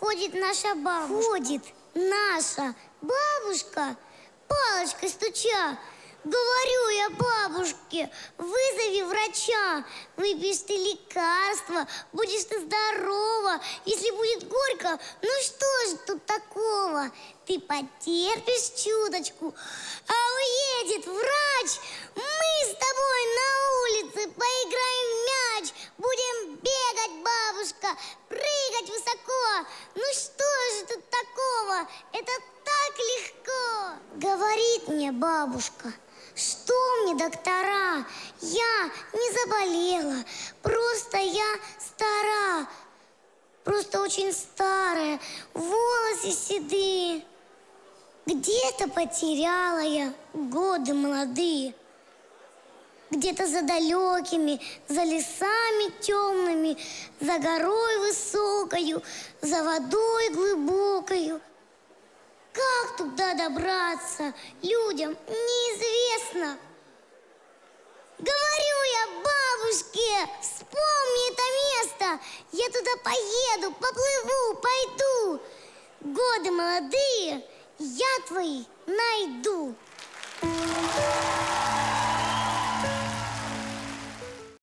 ходит наша бабушка. Ходит наша бабушка, палочкой стуча. Говорю я бабушке, вызови врача. Выпьешь ты лекарства, будешь ты здорова. Если будет горько, ну что же тут такого? Ты потерпишь чуточку, а уедет врач. Мы с тобой на улице поиграем в мяч. Будем бегать, бабушка, прыгать высоко. Ну что же тут такого? Это так легко. Говорит мне бабушка, что мне доктора? Я не заболела, просто я стара. Просто очень старая, волосы седые. Где-то потеряла я годы молодые. Где-то за далекими, за лесами темными, за горой высокою, за водой глубокою. Как туда добраться, людям неизвестно. Говорю я бабушке, вспомни это место. Я туда поеду, поплыву, пойду. Годы молодые я твои найду.